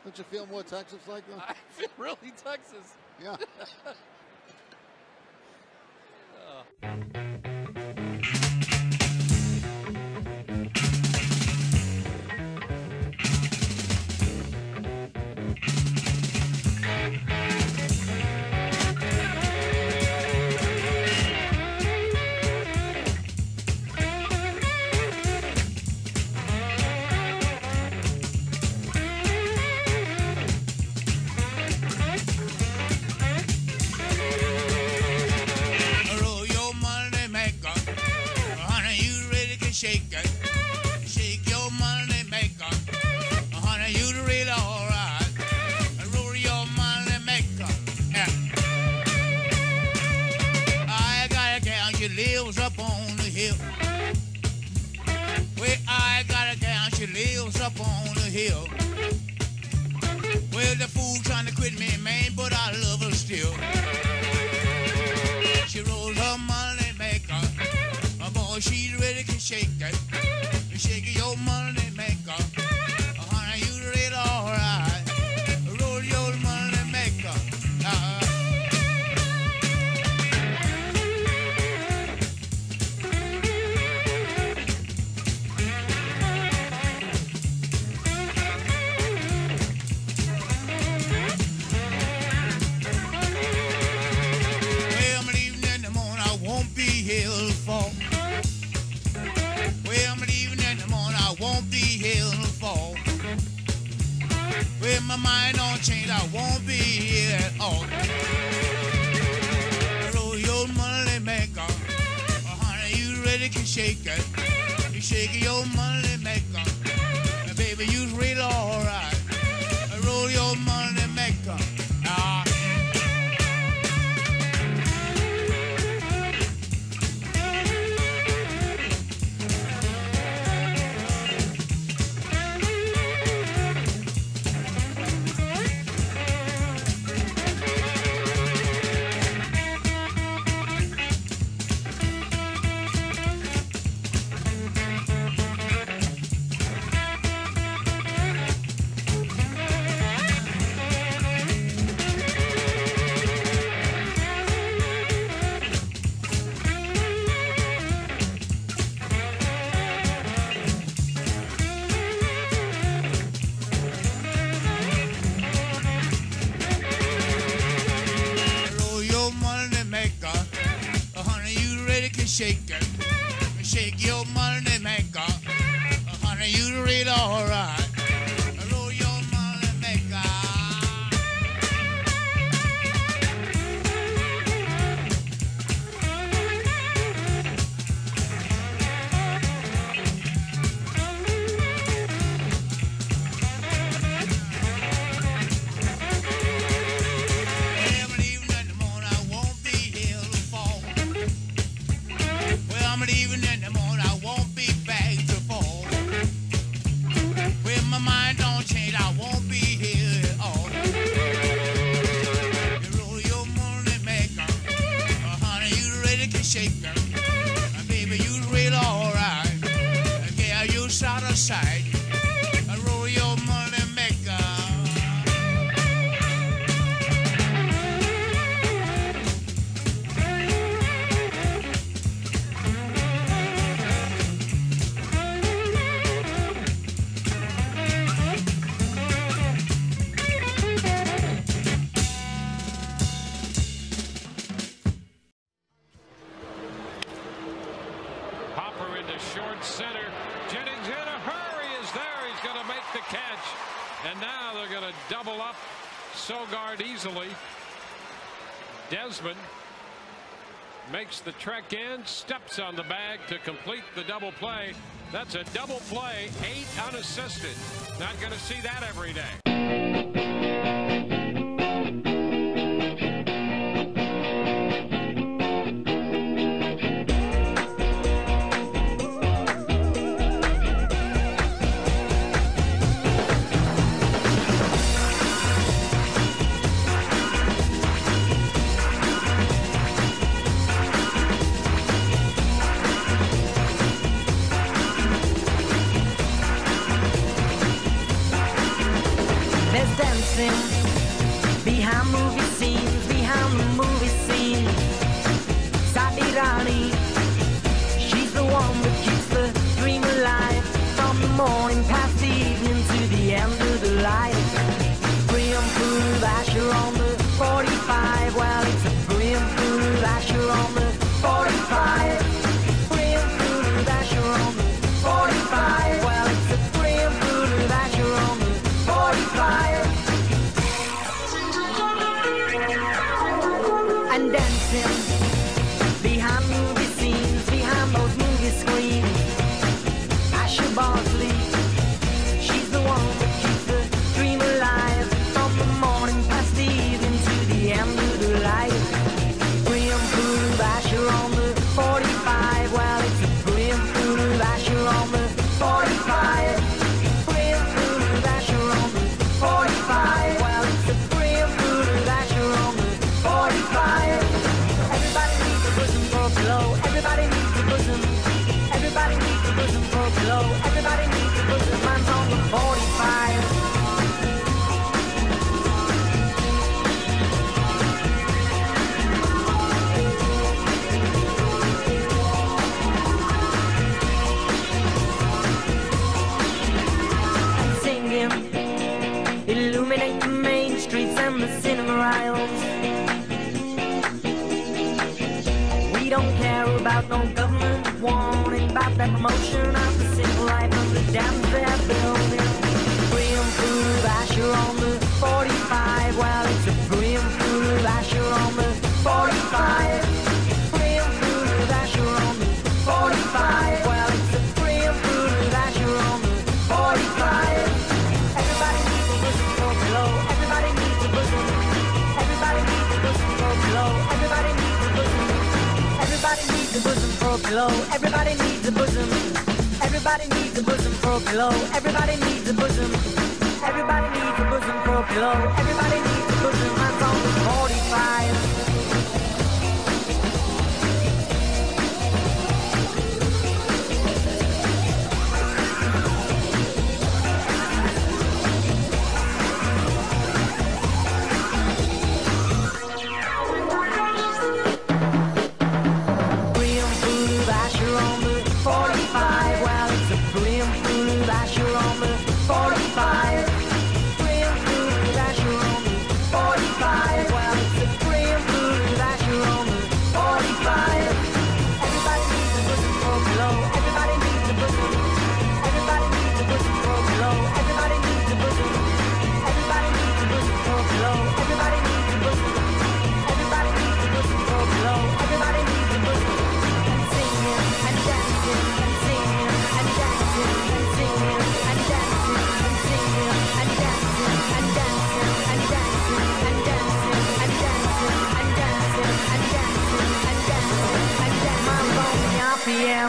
Don't you feel more Texas like that? I feel really Texas. Yeah. Shake it, shake your money maker, honey, you really alright. Roll your money maker. Yeah. I got a gal, she lives up on the hill. Well, I got a gal, she lives up on the hill. Well, the fool trying to quit me, man, but I love her still. She rolls her money maker. Boy, she's ready to shake it. Shake your money maker. Honey, you really alright. Roll your money maker. Well, I'm leaving in the morning. I won't be here for. Won't be here in the fall. With my mind on change, I won't be here at all. Roll your money maker. Honey, you ready to shake it. You shake your money maker. Baby, you really alright. Roll your money maker. Shake it, shake your money maker. Honey, you really alright. Roll your money maker. Even in the morning, I won't be back to fall. When my mind don't change, I won't be here at all. You roll your money maker, honey, you ready to shake her. Baby, you real alright. Yeah, you side of sight. Roll your money maker. Center. Jennings in a hurry is there. He's going to make the catch. And now they're going to double up Sogard easily. Desmond makes the trek in, steps on the bag to complete the double play. That's a double play, 8 unassisted. Not going to see that every day. There's dancing behind movie scenes, behind the movie scene. Sadi Rani, she's the one that keeps the dream alive. From the morning past the evening to the end of the light. Brimful, Asha on the 45. Well, it's a Brimful, Asha on the 45. Brimful, Asha on the 45. Well, it's a Brimful, Asha on the 45. And dancing behind movie scenes, behind those movie screens. Asha Bosley, she's the one that keeps the dream alive. From the morning past the evening to the end of the light. Brimful, Asha on the 45. Well, it's a Brimful, Asha on the 45. Brimful, Asha on the 45. Well, it's a Brimful, Asha on the 45. Everybody needs a bosom for a pillow. Everybody needs a bosom. Everybody needs a bosom for a pillow. Everybody needs a bosom. Mine's on the 45. And singing, illuminate the main streets and the cinema aisles. We don't care about no government warning about that promotion of the simple life of the damn fair building. Brimful, Asha on the 45. Well, it's a Brimful, Asha on the 45. Brimful, Asha on the 45. Well, it's a Brimful, Asha on the 45. Everybody needs a bosom for a pillow. Everybody needs a bosom. Everybody needs a bosom for a pillow. Everybody needs a bosom. Everybody needs a bosom for a pillow. Everybody needs a bosom. Everybody needs a bosom for a pillow. Everybody needs a bosom. Everybody needs a bosom for a pillow. Everybody needs a bosom. Mine's on the 45. Brimful, Asha on the 45. Well, it's a Brimful, Asha on the 45. Brimful, Asha on the 45. Well, it's a Brimful, Asha on the 45. Everybody needs a bosom for a pillow. Everybody needs a bosom. Everybody needs a bosom for a pillow. Everybody needs a bosom. Everybody needs a bosom for a pillow. Everybody needs a bosom. Everybody needs a bosom for a pillow. Everybody needs a bosom. And singing and dancing and singing and dancing and singing and dancing and singing and dancing and dancing and dancing and dancing and dancing and dancing and dancing and dancing and dancing. Mine's on the RPM.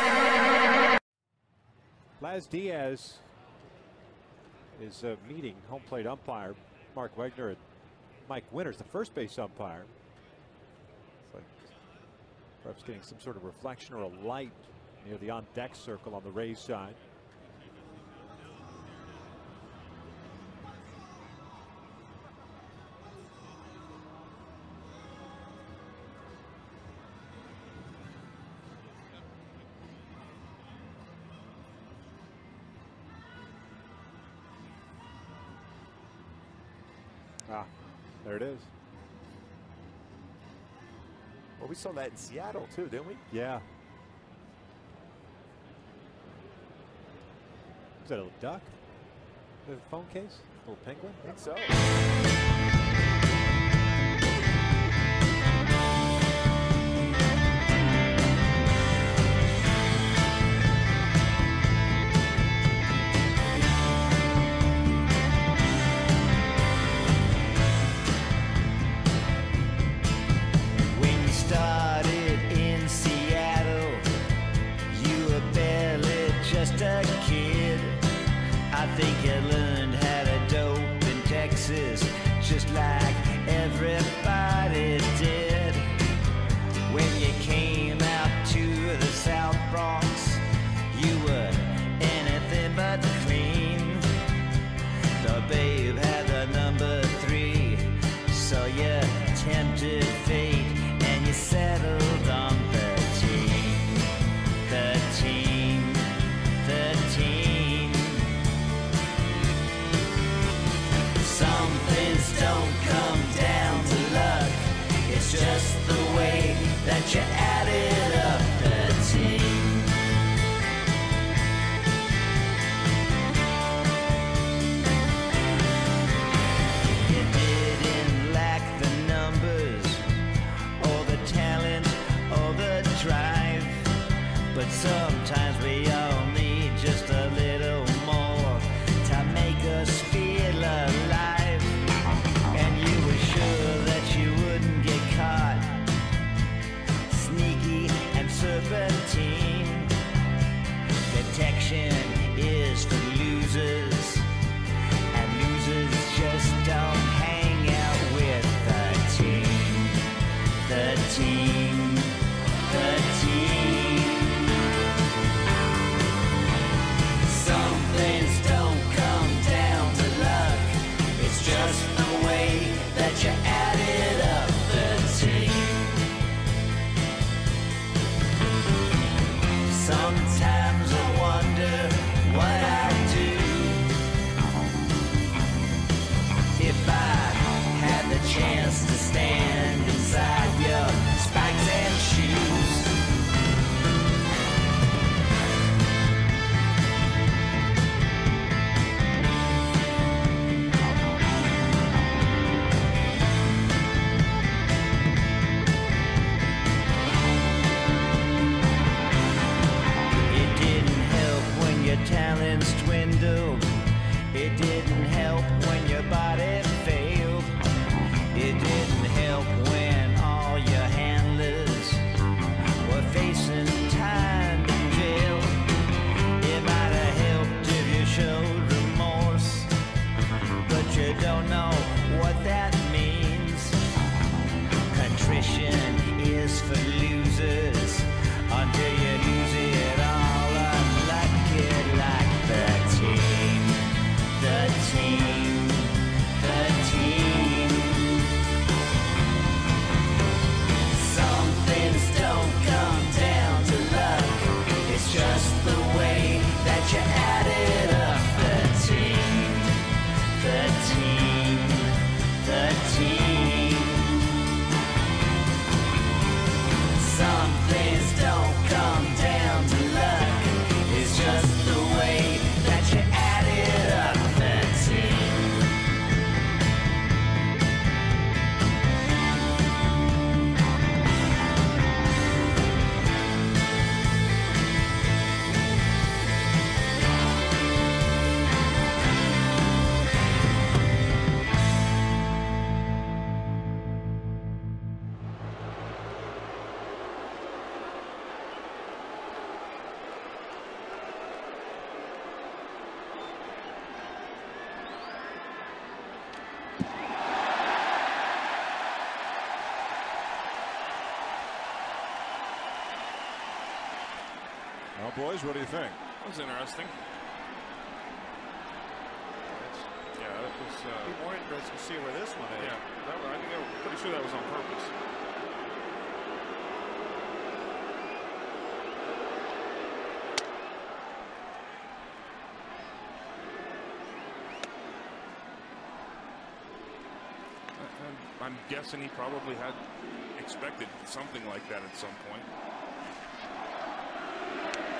Laz Diaz is meeting home plate umpire Mark Wegner and Mike Winters, the first base umpire. It's like perhaps getting some sort of reflection or a light near the on-deck circle on the Rays side. Ah, there it is. Well, we saw that in Seattle too, didn't we? Yeah. Is that a little duck? The phone case? A little penguin? I think so. When you started in Seattle, you were barely just a kid. I think you learned how to dope in Texas, just like everybody did. When you came out to the South Bronx, you were anything but clean. The babe had the you added up the team. You didn't lack the numbers or the talent or the drive, but sometimes we all need just a little more to make us feel alive. And you were sure that you wouldn't get caught, sneaky and serpentine. Detection is for losers, and losers just don't hang out with the team. The team, the team. Some things don't come down to luck, it's just the way that you added up the team. Sometimes I wonder what I'd do if I had the chance to stand inside your spikes and shoes. It didn't help when your talents dwindled. It didn't help when your body failed. It didn't help when all your handlers were facing time in jail. It might have helped if you showed remorse, but you don't know what that means. Contrition is for losers until you lose it all. Unlucky like the team, the team, the team. Some things don't come down to luck, it's just the way that you added up the team, the team, the team. Some things don't come down to luck, it's just the way that you added up the team. Well, boys, what do you think? That was interesting. Yeah, that was. Be more interesting to see where this one is. Yeah, I think I'm pretty sure that was on purpose. I'm guessing he probably had expected something like that at some point.